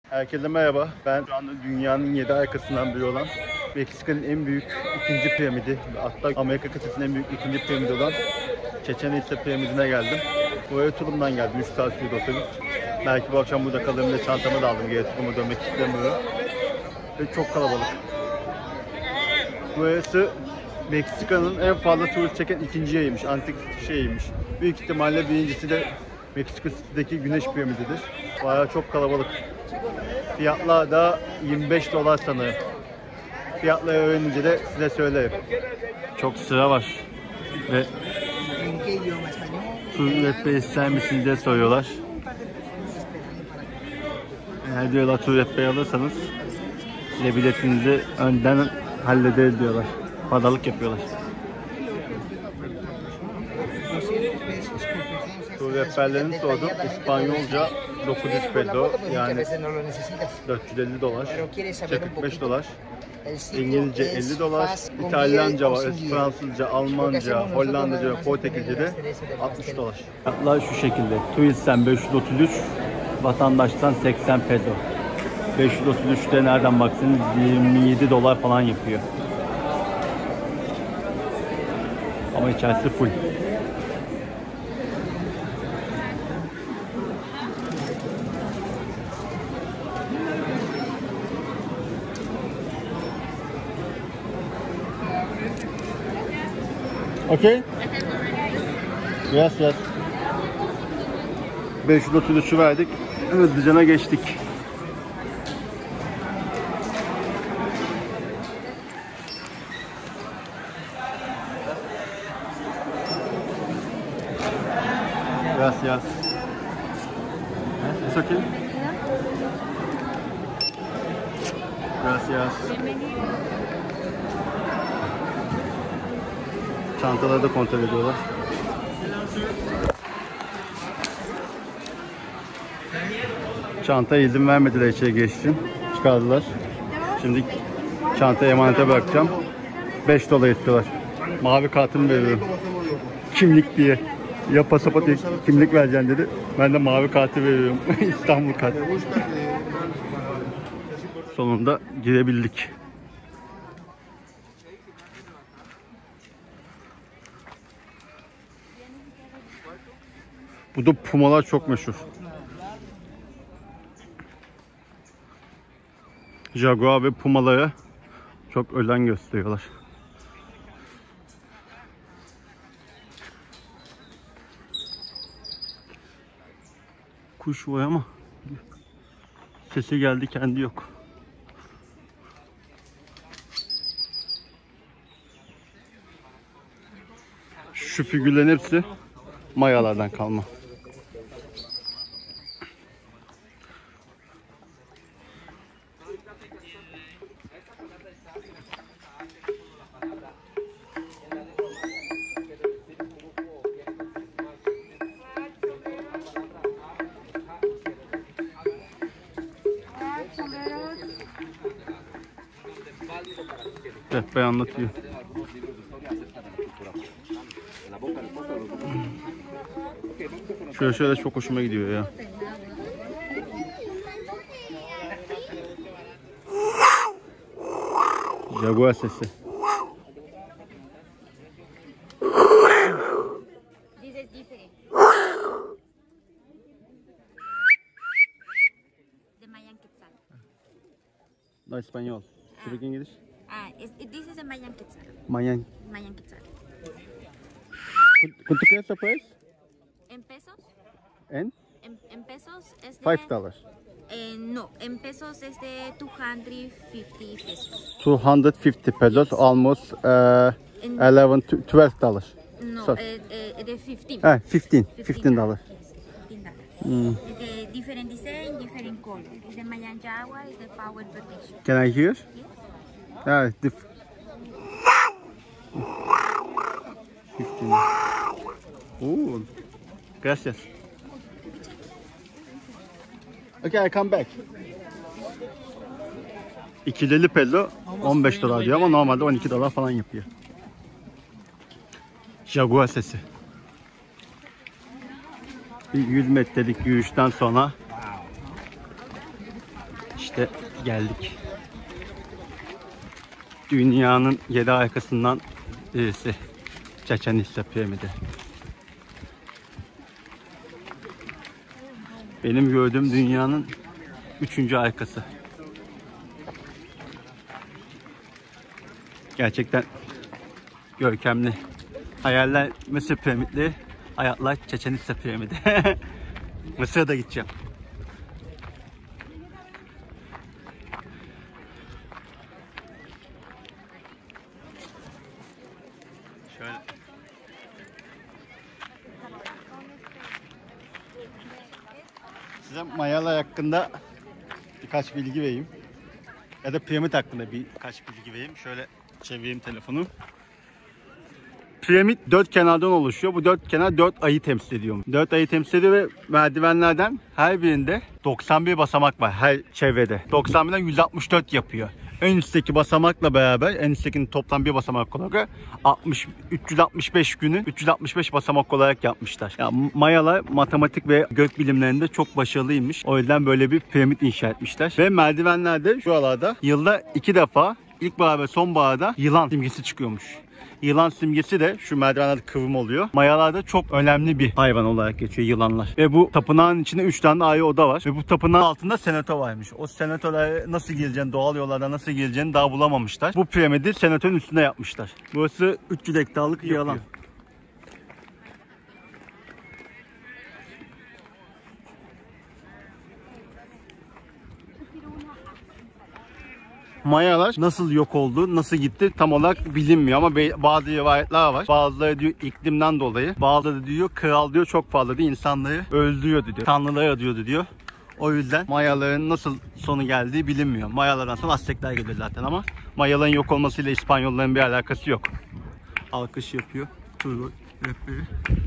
Herkese merhaba. Ben şu anda dünyanın 7 arkasından biri olan Meksika'nın en büyük ikinci piramidi, hatta Amerika kıtasının en büyük ikinci piramidi olan Chichén Itzá piramidine geldim. Buraya Tulum'dan geldim. 3 saat sürdü otobüs. Belki bu akşam burada kalırım diye çantamı da aldım. Geri Tulum'a dönmek istemiyorum. Ve çok kalabalık. Burası Meksika'nın en fazla turist çeken ikinci yeriymiş. Antik şeyiymiş. Büyük ihtimalle birincisi de Meksika City'deki Güneş Piramididir. Bayağı çok kalabalık. Fiyatlar da $25 sanırım. Fiyatları öğrenince de size söylerim. Çok sıra var ve tur rehberi ister misin diye soruyorlar. Eğer diyorlar tur rehberi alırsanız size biletinizi önden hallederiz diyorlar. Pazarlık yapıyorlar. Tur rehberlerini sordum. İspanyolca 900 peso yani $450. Türkçe $45. İngilizce $50. İtalyanca var, Fransızca, Almanca, Hollandaca ve Portekizce de $60. Fiyatlar şu şekilde. Turistten 533, vatandaştan 80 peso. 533'te nereden baksanız $27 falan yapıyor. Ama içerisi full. Okay? Yes, yes. 533'ü verdik. Hızlıcana geçtik. Yes, yes. It's okay? Gracias. Çantaları da kontrol ediyorlar. Çantaya izin vermediler içeri geçiş için. Çıkardılar. Şimdi çantayı emanete bırakacağım. $5 istiyorlar. Mavi kartımı veriyorum. Kimlik diye. Ya pasaport ya kimlik vereceksin dedi. Ben de mavi kartı veriyorum. İstanbul kartı. Sonunda girebildik. Bu da pumalar çok meşhur. Jaguar ve pumalara çok özen gösteriyorlar. Kuş var ama sesi geldi, kendi yok. Şu figürlerin hepsi Mayalardan kalma. Rehber anlatıyor. Şöyle çok hoşuma gidiyor ya. Jaguar sesi. No español. Speak English? This is a Mayan Quetzal. Mayan. Mayan Quetzal. ¿Cuánto queda esta price? ¿En pesos? En pesos es de... $5. No, en pesos es de 250 pesos. 250 pesos, almost $12. No, So, de 15. $15. Yes, $15. The different design, different color. It's the Mayan Jaguar, it's the power protection. Can I hear? Yes. Yeah, 15. Ooh, gracias. Okay, I come back. $250 peso $15 diyor ama normalde $12 falan yapıyor. Jaguar sesi. Bir 100 metrelik yürüyüşten sonra İşte geldik. Dünyanın 7 harikasından birisi. Chichén Itzá piramidi. Benim gördüğüm dünyanın 3. harikası. Gerçekten görkemli. Hayaller Mısır piramitleri, hayatlar Chichén Itzá piramidi. Mısır'a da gideceğim. Şöyle. Size Mayalar hakkında birkaç bilgi vereyim. Ya da piramit hakkında birkaç bilgi vereyim. Şöyle çevireyim telefonu. Piramit 4 kenardan oluşuyor. Bu 4 kenar 4 ayı temsil ediyor. 4 ayı temsil ediyor ve merdivenlerden her birinde 91 basamak var her çevrede. 91'den 164 yapıyor. En üstteki basamakla beraber, en üsttekinin toplam bir basamak olarak 365 günü 365 basamak olarak yapmışlar. Yani Mayalar matematik ve gök bilimlerinde çok başarılıymış. O yüzden böyle bir piramit inşa etmişler. Ve merdivenlerde şuralarda yılda 2 defa ilkbahar ve sonbaharda yılan simgesi çıkıyormuş. Yılan simgesi de şu merdivenlerde kıvrım oluyor. Mayalarda çok önemli bir hayvan olarak geçiyor yılanlar. Ve bu tapınağın içinde 3 tane ayrı oda var. Ve bu tapınağın altında senato varmış. O senatolara nasıl gireceğini, doğal yollardan nasıl gireceğini daha bulamamışlar. Bu piramidi senatonun üstünde yapmışlar. Burası 300 hektarlık bir alan. Mayalar nasıl yok oldu, nasıl gitti tam olarak bilinmiyor ama bazı rivayetler var. Bazıları diyor iklimden dolayı, bazıları diyor kral diyor çok fazla diyor insanları öldürüyordu diyor. Tanrıları adıyordu diyor. O yüzden Mayaların nasıl sonu geldiği bilinmiyor. Mayalardan sonra Aztekler geliyor zaten ama Mayaların yok olmasıyla İspanyolların bir alakası yok. Alkış yapıyor. Tur rehberi.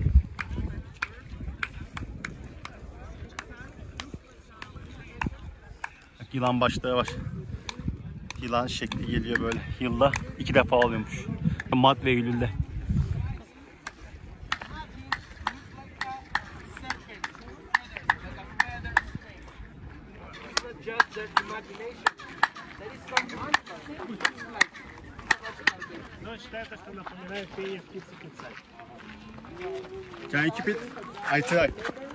Bak, yılan başları var. Yılan şekli geliyor böyle. Yılda 2 defa oluyormuş. Mart ve Eylül'de. Can you keep it? I try.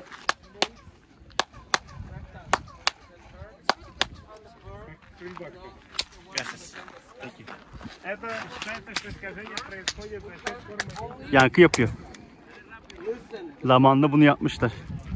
Yankı yapıyor. Zamanında bunu yapmışlar.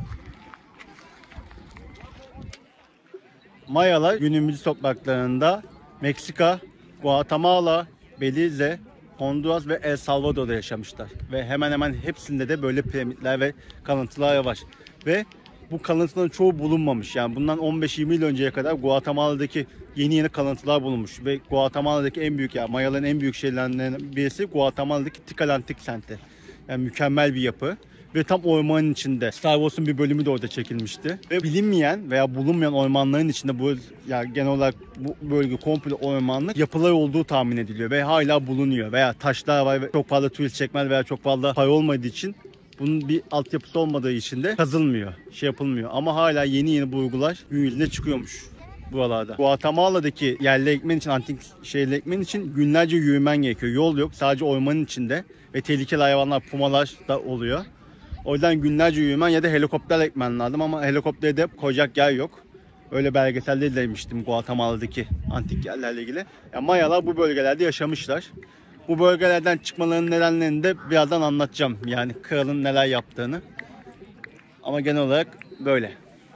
Mayalar günümüz topraklarında Meksika, Guatemala, Belize, Honduras ve El Salvador'da yaşamışlar. Ve hemen hemen hepsinde de böyle piramitler ve kalıntılar var. Ve bu kalıntıların çoğu bulunmamış. Yani bundan 15-20 yıl önceye kadar Guatemala'daki yeni kalıntılar bulunmuş. Ve Guatemala'daki en büyük, yani Mayaların en büyük şeylerinden birisi Guatemala'daki Tikal Antik Kenti. Yani mükemmel bir yapı. Ve tam ormanın içinde. Star Wars'un bir bölümü de orada çekilmişti. Ve bilinmeyen veya bulunmayan ormanların içinde bu, yani genel olarak bu bölge komple ormanlık yapılar olduğu tahmin ediliyor. Ve hala bulunuyor. Veya taşlar var ve çok fazla turist çekmez veya çok fazla para olmadığı için, bunun bir altyapısı olmadığı için de kazılmıyor, şey yapılmıyor. Ama hala yeni bulgular gün yüzüne çıkıyormuş buralarda. Guatemala'daki yerli ekmen için, antik şehirli ekmen için günlerce yürümen gerekiyor. Yol yok, sadece ormanın içinde ve tehlikeli hayvanlar, pumalar da oluyor. O yüzden günlerce yürümen ya da helikopter ekmen lazım ama helikopterde koyacak yer yok. Öyle belgeselde izlemiştim Guatemala'daki antik yerlerle ilgili. Yani Mayalar bu bölgelerde yaşamışlar. Bu bölgelerden çıkmalarının nedenlerini de birazdan anlatacağım. Yani kralın neler yaptığını. Ama genel olarak böyle.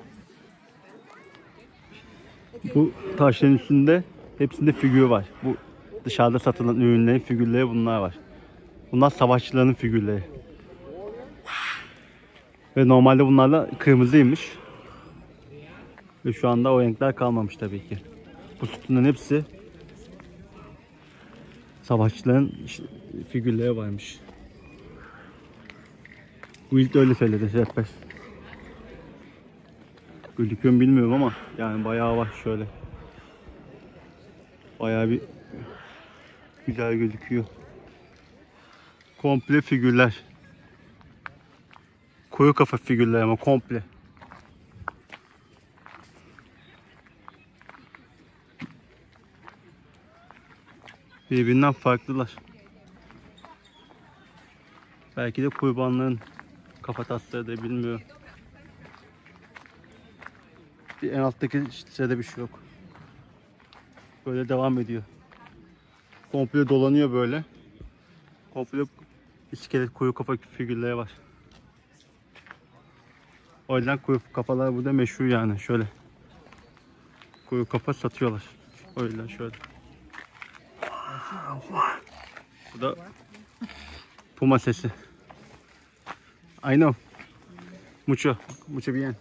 Bu taşların üstünde hepsinde figür var. Bu dışarıda satılan ürünlerin figürleri bunlar var. Bunlar savaşçıların figürleri. Ve normalde bunlarla kırmızıymış. Ve şu anda o renkler kalmamış tabii ki. Bu sütunların hepsi savaşçıların figürleri varmış. Bu ilk öyle söyledi rehber. Gözüküyor mu bilmiyorum ama yani bayağı var şöyle. Bayağı bir güzel gözüküyor. Komple figürler. Koyu kafa figürler ama komple. Birbirinden farklılar. Belki de kurbanlığın kafatasları da bilmiyorum. En alttaki sırada bir şey yok. Böyle devam ediyor. Komple dolanıyor böyle. Komple iskelet kuyu kafa figürleri var. O yüzden kuyu kafalar burada meşhur yani. Şöyle kuyu kafa satıyorlar. O yüzden şöyle. Bu da puma sesi. I know. Mucho bien.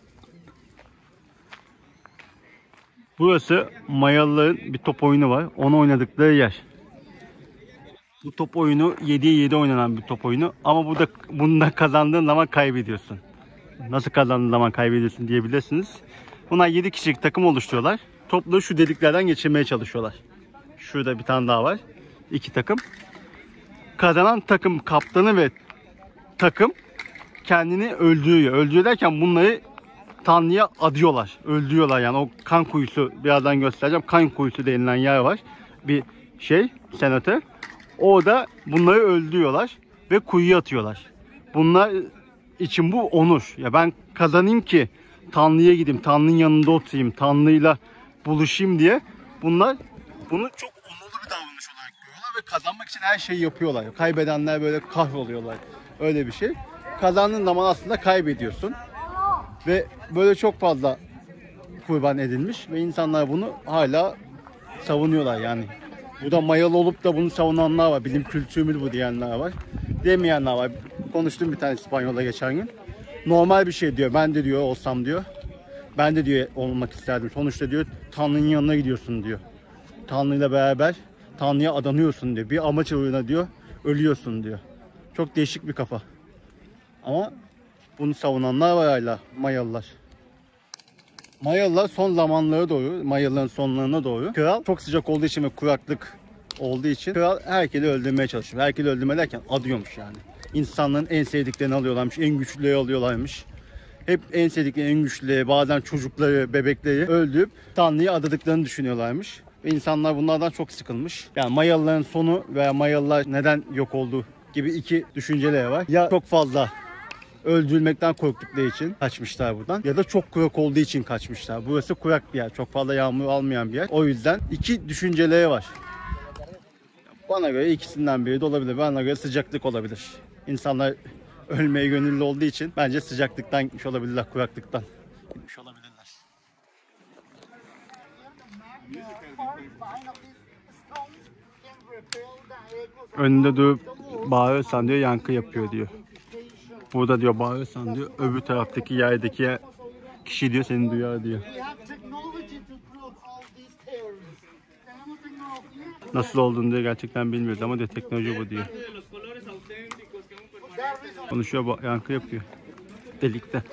Burası Mayalıların bir top oyunu var. Onu oynadıkları yer. Bu top oyunu 7'ye 7 oynanan bir top oyunu. Ama bunda kazandığın zaman kaybediyorsun. Nasıl kazandığın zaman kaybediyorsun diyebilirsiniz. Bunlar 7 kişilik takım oluşturuyorlar. Topları şu deliklerden geçirmeye çalışıyorlar. Şurada bir tane daha var. 2 takım. Kazanan takım kaptanı ve takım kendini öldürüyor. Öldürüyor derken bunları Tanrı'ya adıyorlar. Öldürüyorlar yani. O kan kuyusu, birazdan göstereceğim. Kan kuyusu denilen yer var. Bir senatör. Orada bunları öldürüyorlar ve kuyuya atıyorlar. Bunlar için bu onur. Ya ben kazanayım ki Tanrı'ya gideyim, Tanrı'nın yanında oturayım, Tanrı'yla buluşayım diye bunlar bunu çok onurlu bir davranış olarak görüyorlar ve kazanmak için her şeyi yapıyorlar. Kaybedenler böyle kahroluyorlar. Öyle bir şey. Kazandığın zaman aslında kaybediyorsun. Ve böyle çok fazla kurban edilmiş ve insanlar bunu hala savunuyorlar yani. Burada Mayalı olup da bunu savunanlar var. Bilim kültürümüz bu diyenler var. Demeyenler var. Konuştum bir tane İspanyol'la geçen gün. Normal bir şey diyor. Ben de diyor olsam diyor. Ben de diyor olmak isterdim. Sonuçta diyor Tanrı'nın yanına gidiyorsun diyor. Tanrı'yla beraber Tanrı'ya adanıyorsun diyor. Bir amaç uğruna diyor ölüyorsun diyor. Çok değişik bir kafa. Ama bunu savunanlar var hala Mayalılar. Mayalılar son zamanlara doğru, Mayalıların sonlarına doğru kral çok sıcak olduğu için ve kuraklık olduğu için kral herkesi öldürmeye çalışıyor. Herkesi öldürme derken adıyormuş yani. İnsanların en sevdiklerini alıyorlarmış, en güçlüleri alıyorlarmış. Hep en sevdikleri, en güçlüleri, bazen çocukları, bebekleri öldürüp Tanrı'ya adadıklarını düşünüyorlarmış. Ve insanlar bunlardan çok sıkılmış. Yani Mayalıların sonu veya Mayalılar neden yok oldu gibi iki düşünceleri var. Ya çok fazla öldürülmekten korktukları için kaçmışlar buradan ya da çok kurak olduğu için kaçmışlar. Burası kurak bir yer. Çok fazla yağmur almayan bir yer. O yüzden iki düşünceleri var. Bana göre ikisinden biri de olabilir. Bana göre sıcaklık olabilir. İnsanlar ölmeye gönüllü olduğu için bence sıcaklıktan gitmiş olabilirler, kuraklıktan gitmiş olabilirler. Önünde durup bağırırsan diyor yankı yapıyor diyor. Burada diyor bağırırsan diyor öbür taraftaki yerdeki kişi diyor seni duyar diyor. Nasıl olduğunu diyor gerçekten bilmiyoruz ama diyor teknoloji bu diyor. Konuşuyor, yankı yapıyor. Delikte.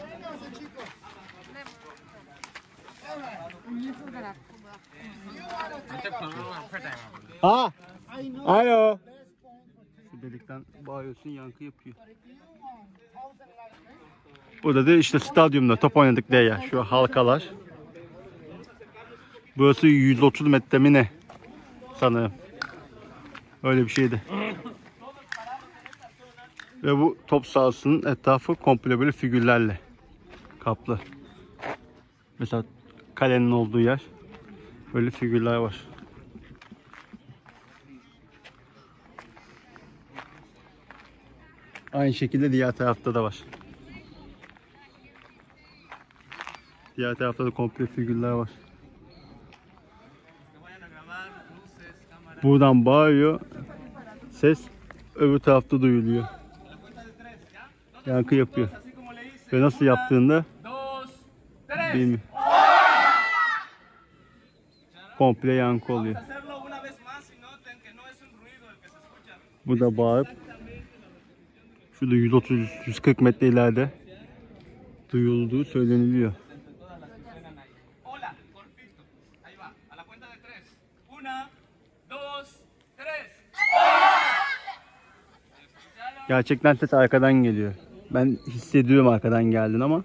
Ha! Alo! Şu delikten bağırıyorsun, yankı yapıyor. Burada da işte stadyumda top oynadıkları yer. Şu halkalar. Burası 130 metre mi ne? Sanırım. Öyle bir şeydi. Ve bu top sahasının etrafı komple böyle figürlerle kaplı. Mesela kalenin olduğu yer. Böyle figürler var. Aynı şekilde diğer tarafta da var. Diğer tarafta da komple figürler var. Buradan bağırıyor. Ses öbür tarafta duyuluyor. Yankı yapıyor. Ve nasıl yaptığında bilmiyorum. Komple yankı oluyor. Bu da bağırıp şurada 130-140 metre ileride duyulduğu söyleniliyor. Gerçekten ses arkadan geliyor. Ben hissediyorum arkadan geldin ama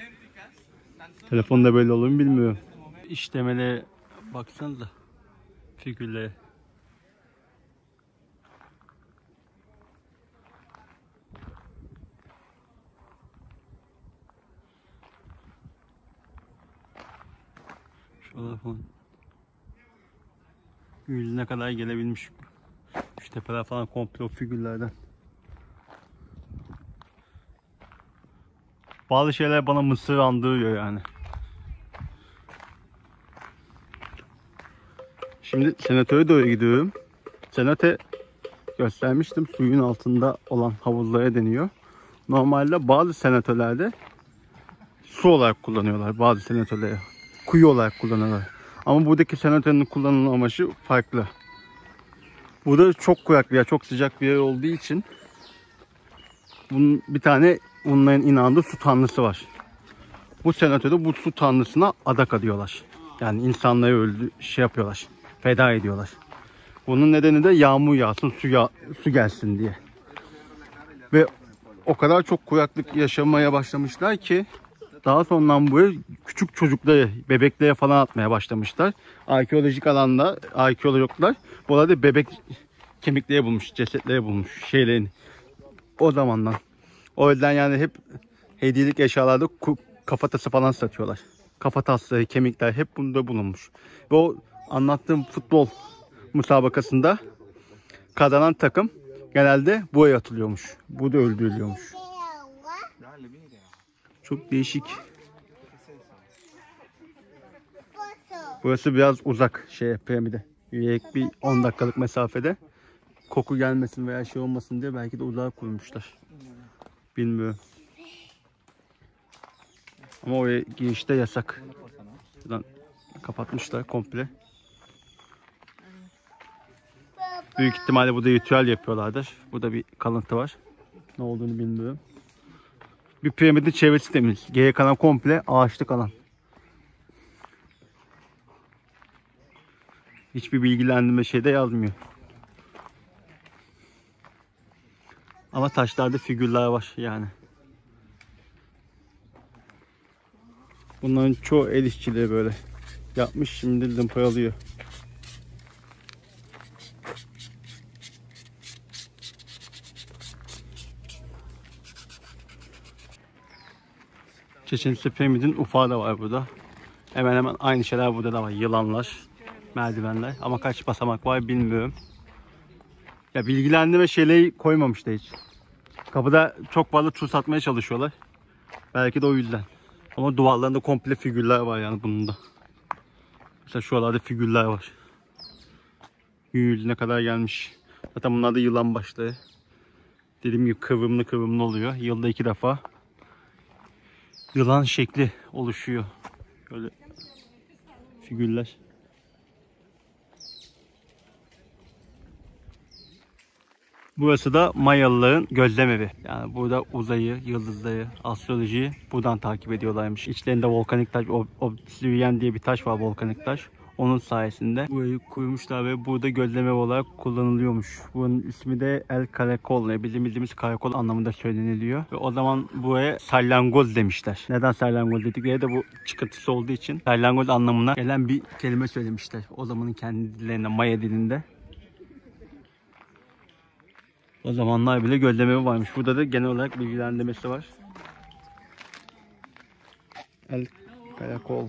telefonda böyle olur mu bilmiyorum. İşlemele baksanıza. figürleri. Şöyle falan. Yüzüne kadar gelebilmiş. Şu tepeler falan komple o figürlerden. Bazı şeyler bana Mısır andırıyor yani. Şimdi senatöre doğru gidiyorum. Senate göstermiştim. Suyun altında olan havuzlara deniyor. Normalde bazı senatörlerde su olarak kullanıyorlar. Bazı senatörleri kuyu olarak kullanıyorlar. Ama buradaki senatörün kullanılma amacı farklı. Burada çok kurak bir yer, çok sıcak bir yer olduğu için bunun bir tane onların inandığı su tanrısı var. Bu senatörde bu su tanrısına adak adıyorlar. Yani insanları yapıyorlar. Feda ediyorlar. Bunun nedeni de yağmur yağsın, su gelsin diye. Ve o kadar çok kuraklık yaşamaya başlamışlar ki daha sonradan buraya küçük çocukları, bebeklere falan atmaya başlamışlar. Arkeolojik alanda arkeologlar bu arada bebek kemikleri bulmuş, cesetleri bulmuş şeylerin. O zamandan. O yüzden yani hep hediyelik eşyalarda kafatası falan satıyorlar. Kafatası, kemikler hep bunda bulunmuş. Ve o anlattığım futbol müsabakasında kazanan takım genelde buraya atılıyormuş. Burada öldürülüyormuş. Çok değişik. Burası biraz uzak piramide. Yürüyerek bir 10 dakikalık mesafede. Koku gelmesin veya şey olmasın diye belki de uzağa koymuşlar. Bilmiyorum. Ama oraya girişte yasak. Buradan kapatmışlar komple. Büyük ihtimalle burada ritüel yapıyorlardır. Burada bir kalıntı var. Ne olduğunu bilmiyorum. Bir piramidin çevresi temiz. Geriye kalan komple ağaçlık alan. Hiçbir bilgilendirme şeyde yazmıyor. Ama taşlarda figürler var yani. Bunların çoğu el işçiliği böyle yapmış, şimdi zımparalıyor. Çeşenisi piramidin ufağı da var burada. Hemen hemen aynı şeyler burada da var. Yılanlar, merdivenler. Ama kaç basamak var bilmiyorum. Ya bilgilendirme şeyleri koymamıştı hiç. Kapıda çok fazla tur satmaya çalışıyorlar. Belki de o yüzden. Ama duvarlarında komple figürler var yani bunun da. Mesela şuralarda figürler var. Yüzüne kadar gelmiş. Zaten bunlar da yılan başları. Dediğim gibi kıvrımlı oluyor. Yılda 2 defa yılan şekli oluşuyor. Böyle figürler. Burası da Mayalıların gözlem evi. Yani burada uzayı, yıldızları, astrolojiyi buradan takip ediyorlarmış. İçlerinde volkanik taş, obsidyen diye bir taş var, volkanik taş. Onun sayesinde burayı kurmuşlar ve burada gözlem evi olarak kullanılıyormuş. Bunun ismi de El Karakol. Bizim bildiğimiz karakol anlamında söyleniliyor. Ve o zaman buraya salyangoz demişler. Neden salyangoz dedikleri de bu çıkıntısı olduğu için salyangoz anlamına gelen bir kelime söylemişler. O zamanın kendi dillerinde, Maya dilinde. O zamanlar bile gözlem evi varmış. Burada da genel olarak bilgilendirmesi var. El Karakol.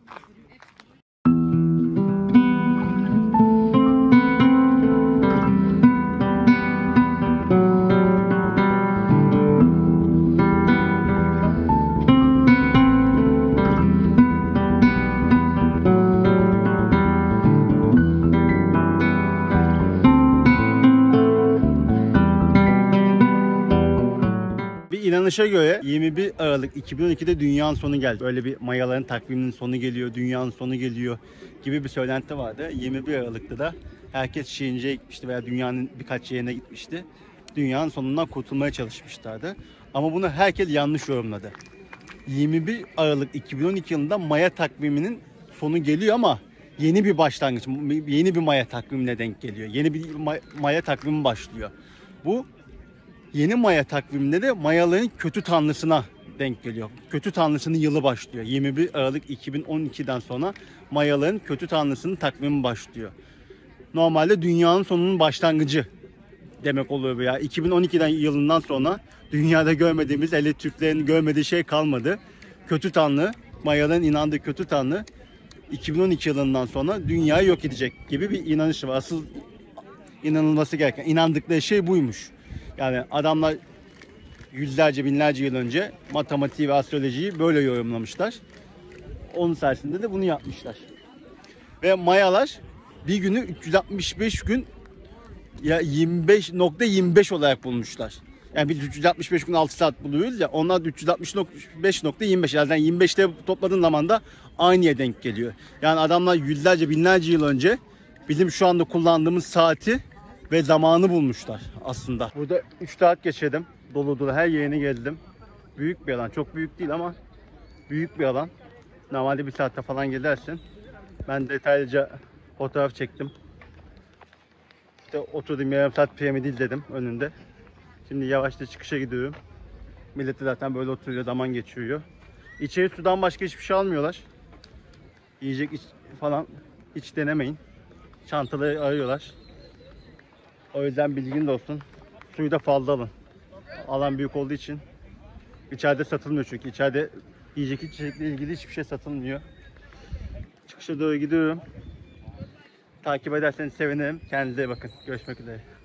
İnanışa göre 21 Aralık 2012'de dünyanın sonu geldi. Böyle bir Mayaların takviminin sonu geliyor, dünyanın sonu geliyor gibi bir söylenti vardı. 21 Aralık'ta da herkes Şirince'ye gitmişti veya dünyanın birkaç yerine gitmişti. Dünyanın sonundan kurtulmaya çalışmışlardı. Ama bunu herkes yanlış yorumladı. 21 Aralık 2012 yılında Maya takviminin sonu geliyor ama yeni bir başlangıç, yeni bir Maya takvimine denk geliyor. Yeni bir Maya takvimi başlıyor. Bu yeni Maya takviminde de Mayaların kötü tanrısına denk geliyor. Kötü tanrısının yılı başlıyor. 21 Aralık 2012'den sonra Mayaların kötü tanrısının takvimi başlıyor. normalde dünyanın sonunun başlangıcı demek oluyor bu ya. 2012'den yılından sonra dünyada görmediğimiz, hele Türklerin görmediği şey kalmadı. Kötü Tanrı, Mayaların inandığı kötü Tanrı 2012 yılından sonra dünyayı yok edecek gibi bir inanış var. Asıl inanılması gereken, inandıkları şey buymuş. Yani adamlar yüzlerce, binlerce yıl önce matematiği ve astrolojiyi böyle yorumlamışlar. Onun sayesinde de bunu yapmışlar. Ve Mayalar bir günü 365 gün ya 25.25 olarak bulmuşlar. Yani biz 365 gün 6 saat buluyoruz ya, onlar 365.25. Yani 25'te topladığın zaman da aynıya denk geliyor. Yani adamlar yüzlerce, binlerce yıl önce bizim şu anda kullandığımız saati ve zamanı bulmuşlar aslında. Burada 3 saat geçirdim. Dolu dolu her yerini gezdim. Büyük bir alan. Çok büyük değil ama büyük bir alan. Normalde bir saatte falan gezersin. Ben detaylıca fotoğraf çektim. İşte oturdum, yarım saat piramidi izledim önünde. Şimdi yavaşça çıkışa gidiyorum. Millet zaten böyle oturuyor, zaman geçiriyor. İçeri sudan başka hiçbir şey almıyorlar. Yiyecek falan hiç denemeyin. Çantaları arıyorlar. O yüzden bilgin de olsun. Suyu da fazla alın. Alan büyük olduğu için. İçeride satılmıyor çünkü. İçeride yiyecek içecekle ilgili hiçbir şey satılmıyor. Çıkışa doğru gidiyorum. Takip ederseniz sevinirim. Kendinize iyi bakın. Görüşmek üzere.